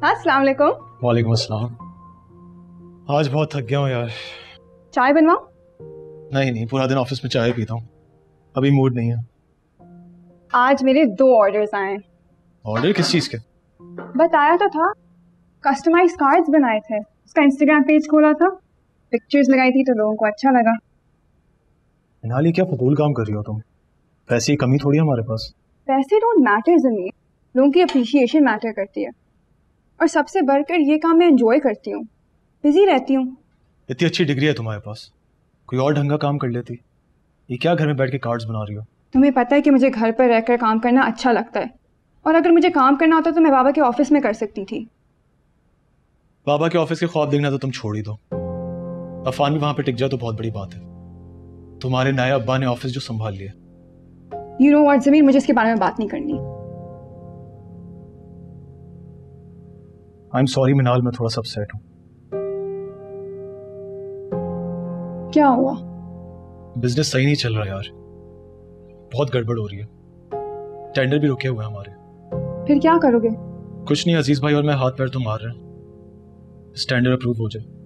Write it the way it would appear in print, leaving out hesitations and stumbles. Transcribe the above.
हाँ, अस्सलाम वालेकुम। वालेकुम अस्सलाम। आज बहुत थक गया हूँ यार। चाय बनवाऊं? नहीं, पूरा दिन ऑफिस में चाय पीता हूँ, अभी मूड नहीं है। आज मेरे 2 ऑर्डर्स आए हैं। ऑर्डर किस चीज़ के? बताया तो था, कस्टमाइज कार्ड्स बनाए थे। उसका इंस्टाग्राम पेज खोला था, पिक्चर्स लगाई थी तो लोगों को अच्छा लगा। नाली, क्या फजूल काम कर रही हो तुम? पैसे की कमी थोड़ी है हमारे पास। पैसे डोंट मैटर ज़मीन, लोगों की अप्रिशिएशन मैटर करती है। और सबसे बढ़कर ये काम मैं एंजॉय करती हूँ, बिजी रहती हूँ। इतनी अच्छी डिग्री है तुम्हारे पास, कोई और ढंग का काम कर लेती। ये क्या घर में बैठ के कार्ड्स बना रही हो? तुम्हें पता है कि मुझे घर पर रहकर काम करना अच्छा लगता है, और अगर मुझे काम करना होता तो मैं बाबा के ऑफिस में कर सकती थी। बाबा के ऑफिस के ख्वाब देखना तो तुम छोड़ ही दो, अफान भी वहां पे टिक जाए तो बहुत बड़ी बात है। तुम्हारे नए अब्बा ने ऑफिस जो संभाल लिया। यू नो व्हाट ज़मीन, मुझे इसके बारे में बात नहीं करनी। आई एम सॉरी मिनाल, मैं थोड़ा सा अपसेट हूँ। क्या हुआ? बिजनेस सही नहीं चल रहा यार, बहुत गड़बड़ हो रही है। टेंडर भी रुके हुए हैं हमारे। फिर क्या करोगे? कुछ नहीं, अजीज भाई और मैं हाथ पैर तो मार रहे हैं, टेंडर अप्रूव हो जाए।